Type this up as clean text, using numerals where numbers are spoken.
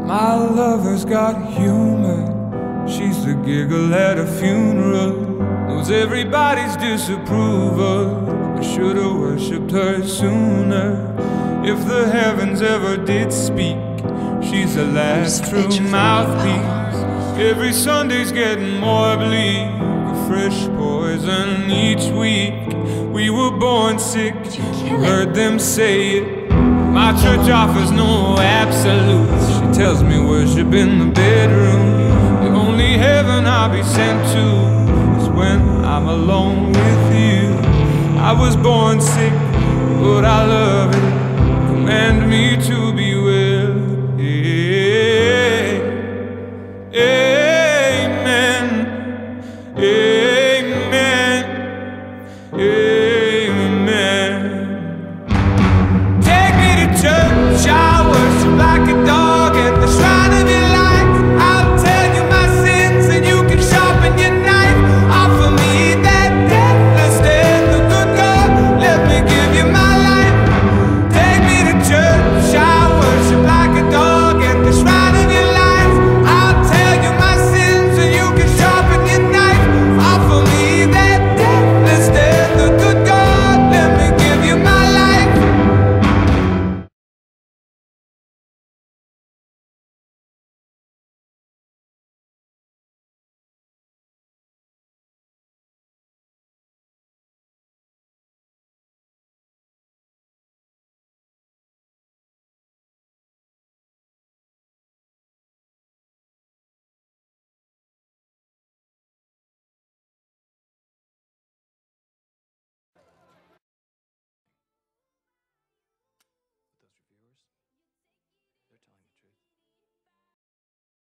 My lover's got humor. She's the giggle at a funeral. Knows everybody's disapproval. I should've worshipped her sooner. If the heavens ever did speak, she's the last true mouthpiece. Every Sunday's getting more bleak, a fresh poison each week. We were born sick, you heard them say it. My church offers no absolutes. She tells me worship in the bedroom. The only heaven I'll be sent to is when I'm alone with you. I was born sick, but I love it. Command me to